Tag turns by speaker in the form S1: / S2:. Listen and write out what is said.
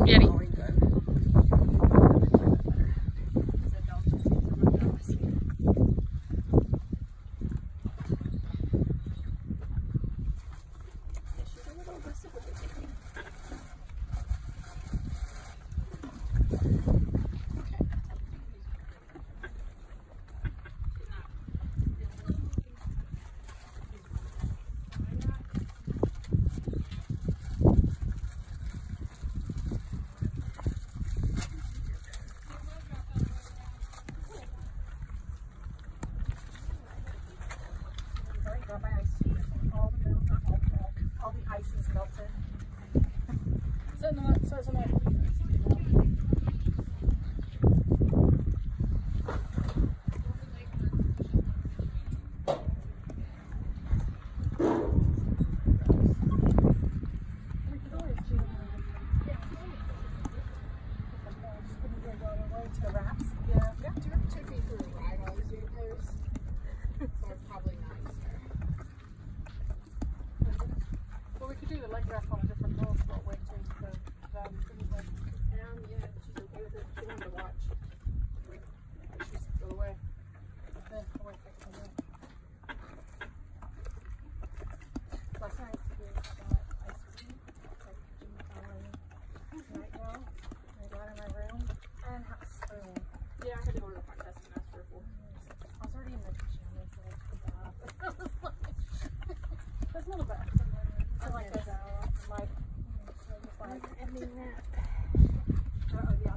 S1: Ready?
S2: All the ice is melted. So it's not. Well, we could do the leg wrap on a different roll, but wait till the yeah, she's okay with it. She wanted to watch. She's still away. Okay, I'll wait for it. Last night we got ice cream, like Jimmy Fallon, night roll. I got in my room and have a spoon.
S3: Yeah, I had to go to the front desk and ask for a full.
S2: I was already in the kitchen, and so I took it out. There's a little bit. I like it. Like,
S3: I mean that.
S2: yeah.